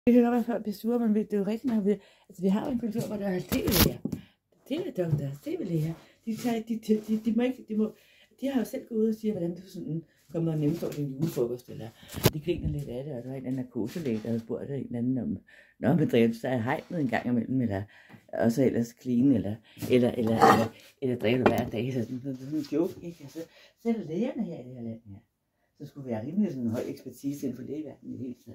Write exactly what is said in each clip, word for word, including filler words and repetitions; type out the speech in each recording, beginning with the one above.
Det kan godt være, folk bliver sure, men det er jo rigtigt nok. Altså, vi har jo en kultur, hvor der er tv-læger. Tv-doktor, tv-læger. De, tager, de, de, de, de, må ikke, de, må, de har jo selv gået ud og siger, hvordan du sådan kommer og nemt over din julefrokost, eller de griner lidt af det, og der var en eller anden narkoselæge, der havde spurgt en eller anden om, når man driver sig af hegnet en gang imellem, eller også ellers clean, eller, eller, eller, eller, eller driver hver dag, så sådan, sådan en joke, ikke? Altså, selv lægerne her i det her land, ja, så skulle være rimelig sådan en høj ekspertise inden for lægeverdenen i det hele taget.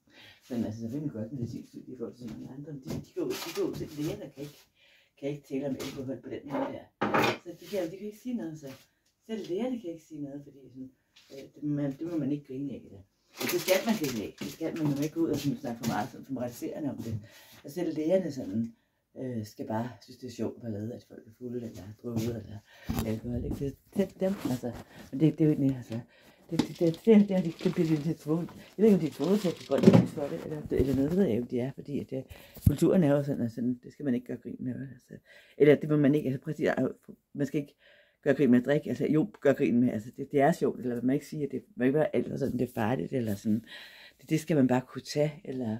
Men altså, så vil man godt med det sindssygt i forhold til så mange andre. De, de går ud, de går ud til lægerne, kan ikke, kan ikke tale om alkohol på den måde der. Så de kan, de kan ikke sige noget, så selv lægerne kan ikke sige noget, fordi sådan, øh, det, man, det må man ikke grine af. Det skal man ikke. Det skal man, man må ikke gå ud og snakke for meget som moraliserende om det. Og selv lægerne sådan, øh, skal bare synes, det er sjovt at lade, at folk er fulde, eller drukket, eller alkohol. Ikke? Det, det, dem, altså, men det, det er jo ikke mere, altså. Det, det, det, det, det, det, det bliver lidt tvunget. Jeg ved ikke, om de er tvunget til at gå godt for det, eller, eller noget, det ved jeg ikke, de er, fordi at det, kulturen er jo sådan, altså, det skal man ikke gøre grin med. Altså, eller det må man ikke, altså præcis, man skal ikke gøre grin med at drikke, altså jo, gøre grin med, altså det, det er sjovt, eller man må ikke sige, at det må ikke være alt, sådan, det er farligt, eller sådan, det, det skal man bare kunne tage, eller,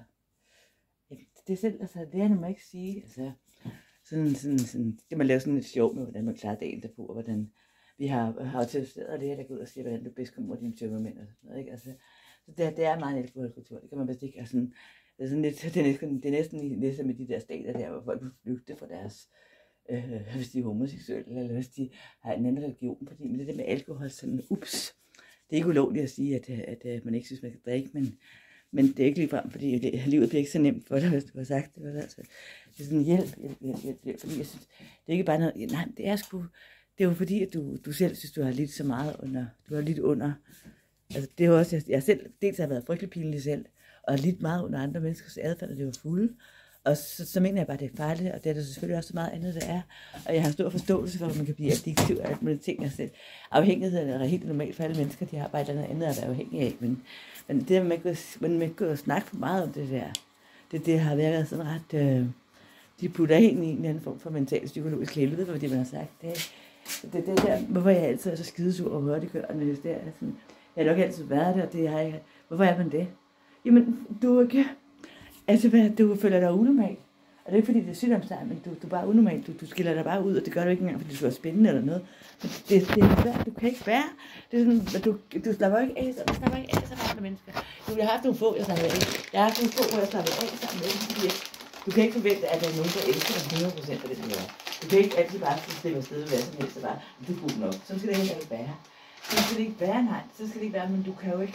ja, det er selv, altså det er må ikke sige, altså, sådan, sådan, sådan, skal man lave sådan et sjov med, hvordan man klarer dagen derpå, og hvordan, vi har, har jo tilstået det, der går ud og siger, hvordan du bedst kommer over dine tømmermænd og sådan noget, ikke? Altså, så det, det er meget en alkoholkultur, det kan man bedst ikke, altså, det er sådan lidt, det er næsten, det er næsten ligesom med de der stater der, hvor folk flygter fra deres, øh, hvis de er homoseksuelle, eller hvis de har en anden religion, fordi men det der med alkohol, sådan, ups, det er ikke ulovligt at sige, at, at, at man ikke synes, man kan drikke, men, men det er ikke lige frem, fordi det, livet bliver ikke så nemt for dig, hvis du har sagt det, altså, det er sådan hjælp, hjælp, hjælp, hjælp, hjælp, fordi jeg synes, det er ikke bare noget, nej, det er sgu, det er jo fordi, at du, du selv synes, du har lidt så meget under, du har lidt under, altså det er jo også, jeg, jeg selv, dels har været frygtelig pinlig selv, og har lidt meget under andre menneskers adfærd, og det var fulde, og så, så mener jeg bare, at det er farligt, og det er der selvfølgelig også så meget andet, der er, og jeg har stor forståelse for, at man kan blive addiktiv af alt muligt ting, altså afhængigheden er helt normalt for alle mennesker, de har bare et eller andet at være afhængige af, men, men det der, man ikke man ikke gå og snakke for meget om det der, det, det har været sådan ret, øh, de putter ind i en eller anden form for mental psykologisk helvede, fordi man har sagt, det Det, det der, hvorfor jeg altid er så skidesur og hurtiggørende, det der, sådan, jeg har nok altid været der, det har jeg, hvorfor er man det? Jamen, du er ikke, altså, hvad, du føler dig unormal, og det er ikke fordi, det er sygdomstegn, men du, du er bare unormal, du, du skiller dig bare ud, og det gør du ikke engang, fordi du er spændende eller noget, men det, det er svært, du kan ikke være, det er sådan, at du, du slapper ikke af, så du slapper ikke af sammen med andre mennesker. Du, jeg har haft nogle få, jeg slapper af, jeg har haft nogle få, hvor jeg slapper af sammen med dem, fordi du kan ikke forvente, at der er nogen, der elsker dig hundrede procent af det, du gør. Du kan ikke altid bare slippe afsted med hvad som helst, og bare, du er god nok. Så skal det heller ikke være. Så skal det ikke være, nej. Så skal det ikke være, men du kan jo ikke.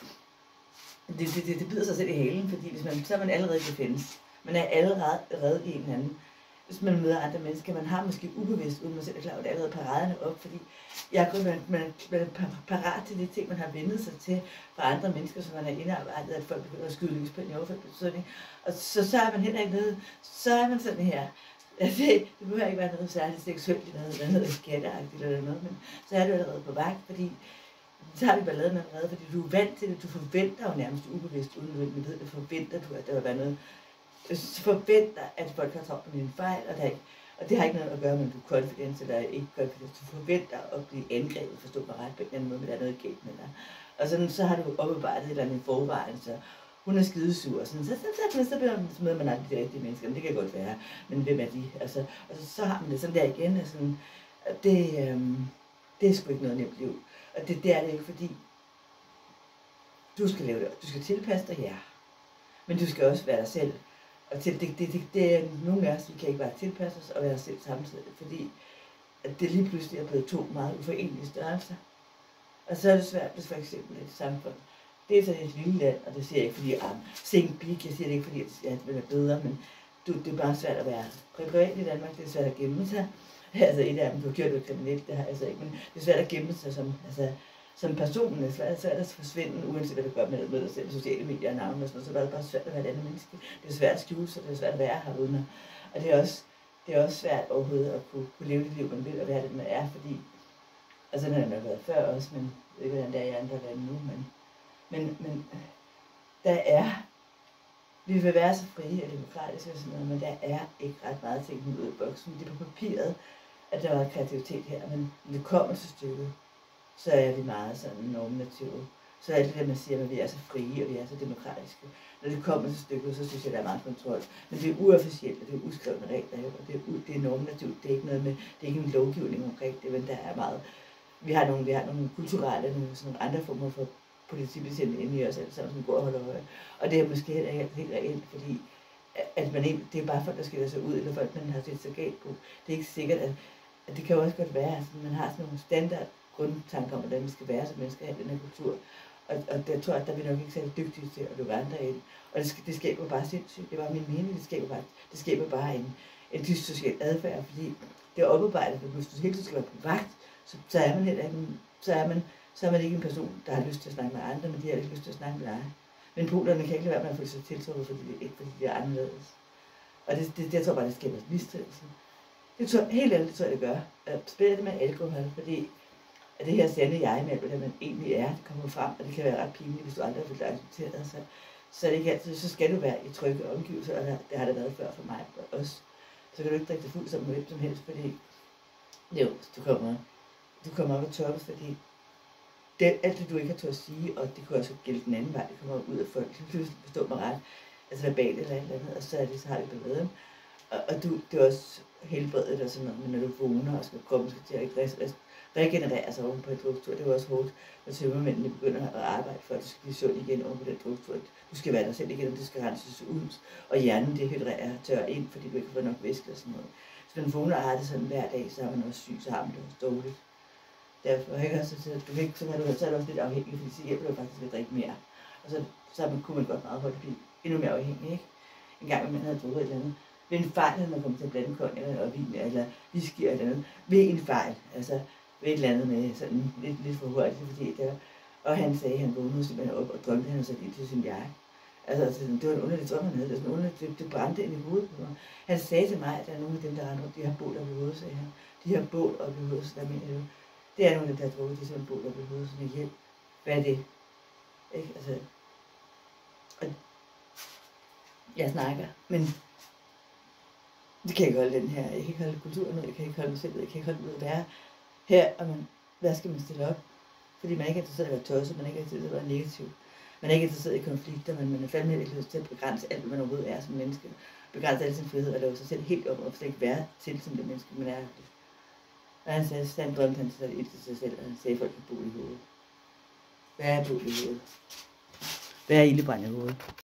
Det, det, det, det bider sig selv i halen, fordi hvis man, så er man allerede i defense. Man er allerede i en anden. Hvis man møder andre mennesker, man har måske ubevidst, uden man selv er klar, at allerede paraderne op, fordi jeg er man, man, man er parat til de ting, man har vendet sig til fra andre mennesker, som man er indarbejdet, at folk begynder at skyde lys på en i overført betydning. Og så, så er man heller ikke nede, så er man sådan her. Altså, det behøver ikke være noget særligt seksuelt, noget, noget skatteagtigt eller noget, men så er du allerede på vagt, fordi så har vi balladen allerede, fordi du er vant til det, du forventer jo nærmest ubevidst, uden du ved det, forventer du, at der vil være noget, så forventer, at folk har travlt med en fejl, og, der ikke, og det har ikke noget at gøre med, om du er confident eller ikke confident, du forventer at blive angrebet, forstå mig ret på en eller anden måde, men der er noget galt med dig. Og sådan, så har du oparbejdet et eller andet forvejen, så hun er skidesur, sådan, så, så, så, så, så møder man aldrig de rigtige mennesker, det kan godt være, men hvem er de? Altså, og så, så har man det sådan der igen, og sådan, det, øhm, det er sgu ikke noget nemt liv, og det, det er det ikke, fordi du skal lave det, du skal tilpasse dig, ja, men du skal også være dig selv, og til, det, det, det, det er nogle af os, vi kan ikke bare tilpasse os og være os selv samtidig, fordi at det lige pludselig er blevet to meget uforenelige størrelser, og så er det svært, hvis for eksempel et samfund, det er sådan et lille land, og det siger jeg ikke fordi, at sing big, jeg siger det ikke fordi, at det er bedre, men du, det er bare svært at være privat i Danmark, det er svært at gemme sig. Altså et af dem, du har gjort noget kriminelt, det har jeg altså ikke, men det er svært at gemme sig som, altså, som person, det er svært, svært at forsvinde, uanset hvad du gør med, med dig selv, sociale medier og navn og sådan noget, så er det bare svært at være et andet menneske. Det er svært at skjule sig, det er svært at være her uden, og det er også, det er også svært overhovedet at kunne, kunne leve det liv, man vil, og være det, man er, fordi, altså sådan har det været før også, men jeg ved ikke, hvordan det er i andre lande nu, men Men, men der er, vi vil være så frie og demokratiske og sådan noget, men der er ikke ret meget ting ud af boksen. Det er på papiret, at der var kreativitet her, men når det kommer til stykket, så er vi meget sådan normative. så er det der, man siger, at vi er så frie, og vi er så demokratiske. Når det kommer til stykket, så synes jeg, der er meget kontrol. Men det er uofficielt, og det er uskrevne regler, og det er, u- det er normativt. Det er ikke noget med, det er ikke en lovgivning omkring det, men der er meget. Vi har nogle, vi har nogle kulturelle, nogle, sådan nogle andre former for politibetjente inde i os alle sammen, som går og holder øje. Og det er måske heller ikke helt reelt, fordi at man ikke, det er bare folk, der skiller sig ud, eller folk, man har set sig galt på. Det er ikke sikkert, at, at det kan jo også godt være, at man har sådan nogle standard grundtanker om, hvordan vi skal være som mennesker i den her kultur. Og, og der tror jeg, at der er vi nok ikke særlig dygtige til at lukke andre ind. Og det, det skaber bare sindssygt. Det var min mening. Det skaber bare, det skaber bare en, en dyssocial adfærd, fordi det er oparbejdet, at hvis du hele tiden skal være på vagt, så, så er man heller ikke en, så er man, så er man ikke en person, der har lyst til at snakke med andre, men de har ikke lyst til at snakke med dig. Men polerne kan ikke lade være med at føle sig tiltrukket, fordi det ikke fordi de er anderledes. Og det, det, det jeg tror bare, det skaber mistrivsel. Det tror helt ærligt, det tror jeg, det gør. Spiller det med alkohol, fordi at det her sande jeg med, hvordan man egentlig er, det kommer frem, og det kan være ret pinligt, hvis du aldrig har følt accepteret. Så, så, er det ikke altid, så skal du være i trygge omgivelser, og det har det været før for mig og også. Så kan du ikke drikke dig fuld sammen med hvem som helst, fordi jo, du kommer, du kommer op og toppes, fordi det, alt det, du ikke har tør at sige, og det kunne også gælde den anden vej, det kommer ud af folk, så pludselig forstår mig ret, altså verbalt eller et eller andet, og så er det, så har det balladen. Og, og du, det er også helbredet og sådan noget, men når du vågner, og skal, kroppen skal til at re- regenerere sig oven på en druktur, det er også hårdt, når tømmermændene begynder at arbejde for, at du skal blive sund igen oven på den druktur. Du skal være dig selv igen, og det skal renses ud, og hjernen det hydrerer tør ind, fordi du ikke får nok væske og sådan noget. Så når du vågner og har det sådan hver dag, så er man også syg, så har man det også dårligt. Derfor ikke også, så, du ikke, så, er du, så er du også lidt afhængig, fordi så hjælper du faktisk at drikke mere. Og så, så man, kunne man godt meget hurtigt blive endnu mere afhængig, ikke? En gang, når man havde drukket et eller andet. Ved en fejl, når man kommer til at blande konjak eller vin, eller whisky eller andet. Ved en fejl, altså ved et eller andet med sådan lidt, lidt for hurtigt, fordi der. Og han sagde, at han vågnede simpelthen op og drømte, han havde sat ind til sin jakke. Altså, altså, det var en underlig drøm, han havde. Det, var underligt, det, det brændte ind i hovedet på mig. Han sagde til mig, at der er nogle af dem, der render rundt, de har bål op i hovedet, sagde han. De har bål op i hovedet, så der mener jeg, det er nogle af dem, der har drukket, de har sådan bål op i hovedet, sådan en hjælp. Hvad er det? Ikke? Altså, og jeg snakker, men det kan ikke holde den her, jeg kan ikke holde kulturen ud, jeg kan ikke holde mig selv ud, jeg kan ikke holde ud at være her, og man, hvad skal man stille op? Fordi man ikke er interesseret i at være tosset, man er ikke er interesseret i at være negativ. Man er ikke interesseret i konflikter, men man er fandme ikke lyst til at begrænse alt, hvad man overhovedet er som menneske. Begrænse al sin frihed og lave sig selv helt op, og slet ikke være til som det menneske, man er. Og han sagde, at han drømte han sig ind til sig selv, og han sagde, at folk kan bo i hovedet. Hvad er bo i hovedet? Hvad er ildebrand i hovedet?